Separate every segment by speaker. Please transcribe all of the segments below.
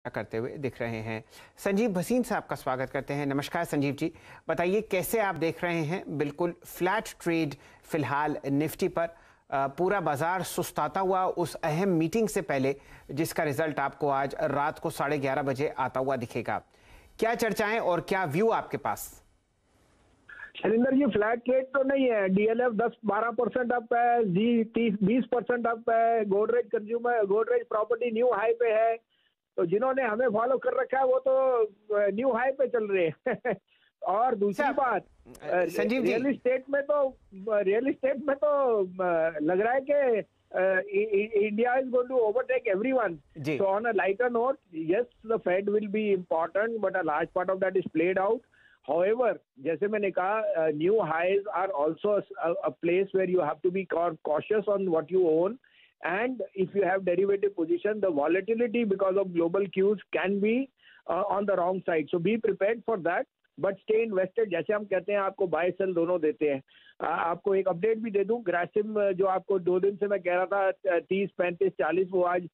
Speaker 1: करते हुए दिख रहे हैं। संजीव भसीन साहब का स्वागत करते हैं। नमस्कार संजीव जी, बताइए कैसे आप देख रहे हैं बिल्कुल फ्लैट ट्रेड फिलहाल निफ्टी पर, पूरा बाजार सुस्ताता हुआ उस अहम मीटिंग से पहले जिसका रिजल्ट आपको आज रात को 11:30 बजे आता हुआ दिखेगा। क्या चर्चाएं और क्या व्यू आपके पास?
Speaker 2: शैलेंद्र जी, फ्लैट ट्रेड तो नहीं है। डीएलएफ 10-12% अप है, जी 30-20% अप है, गोदरेज प्रॉपर्टी न्यू हाई पे है। तो जिन्होंने हमें फॉलो कर रखा है वो तो न्यू हाई पे चल रहे हैं और दूसरी बात,
Speaker 1: संजीव जी,
Speaker 2: रियल एस्टेट में तो लग रहा है कि India is going to overtake everyone. So on a lighter note, yes the Fed will be important but a large part of that is played out. However, जैसे मैंने कहा, new highs are also a place where you have to be cautious on what you own, and if you have derivative position, the volatility because of global cues can be on the wrong side. So be prepared for that, but stay invested. जैसे हम कहते हैं, आपको buy sell दोनों देते हैं। आपको एक अपडेट भी दे दूं, ग्रासिम जो आपको 2 दिन से मैं कह रहा था 30, 35, 40, वो आज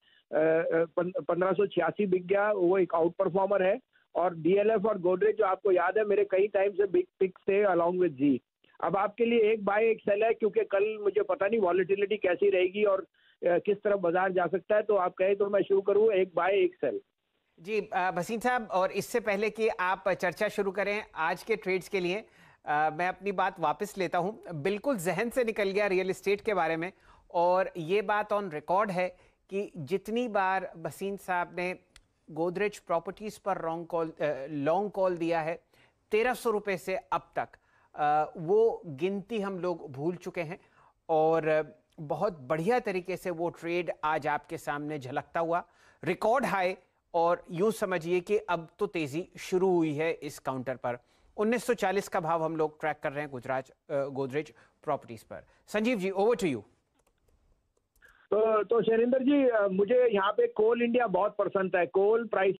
Speaker 2: 1586 बिक गया। वो एक आउट परफॉर्मर है। और डीएलएफ और गोदरेज जो आपको याद है, मेरे कई टाइम से बिग पिक्स थे अलोंग विद जी। अब आपके लिए एक बाय एक सेल है, क्योंकि कल मुझे पता नहीं वॉलेटिलिटी कैसी रहेगी और किस तरफ बाजार जा सकता है। तो आप कहें तो मैं शुरू करूं, एक बाय एक सेल।
Speaker 1: जी भसीन साहब, और इससे पहले कि आप चर्चा शुरू करें आज के ट्रेड्स के लिए, मैं अपनी बात वापस लेता हूं। बिल्कुल जहन से निकल गया रियल एस्टेट के बारे में, और ये बात ऑन रिकॉर्ड है कि जितनी बार भसीन साहब ने गोदरेज प्रॉपर्टीज पर लॉन्ग कॉल दिया है 1300 रुपए से अब तक, वो गिनती हम लोग भूल चुके हैं। और बहुत बढ़िया तरीके से वो ट्रेड आज आपके सामने झलकता हुआ रिकॉर्ड हाई, और यूं समझिए कि अब तो तेजी शुरू हुई है इस काउंटर पर। 1940 का भाव हम लोग ट्रैक कर रहे हैं गोदरेज प्रॉपर्टीज पर। Sanjeev ji, over to you.
Speaker 2: तो शैलेंद्र जी, मुझे यहाँ पे कोल इंडिया बहुत पसंद है। कोल प्राइस